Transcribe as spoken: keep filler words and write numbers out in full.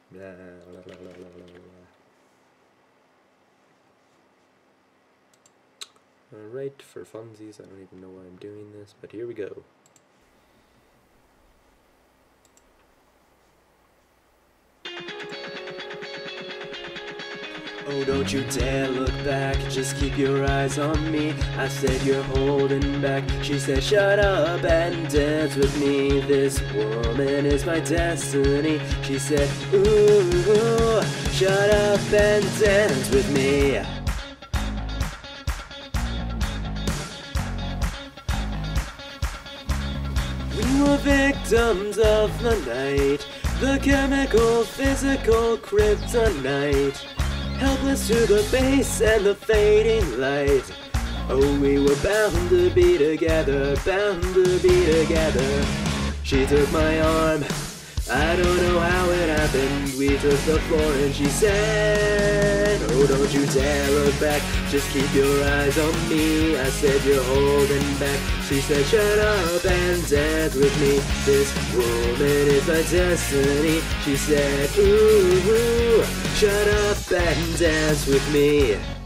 Blah, blah, blah, blah, blah, blah. Alright, for funsies, I don't even know why I'm doing this, but here we go. Oh, don't you dare look back, just keep your eyes on me. I said you're holding back, she said shut up and dance with me. This woman is my destiny. She said ooh, shut up and dance with me. We were victims of the night, the chemical, physical kryptonite. Helpless to the base and the fading light. Oh, we were bound to be together, bound to be together. She took my arm, I don't know how it happened. We took the floor and she said, oh, don't you dare look back, just keep your eyes on me. I said you're holding back. She said shut up and dance with me. This woman is my destiny. She said ooh, shut up and dance with me.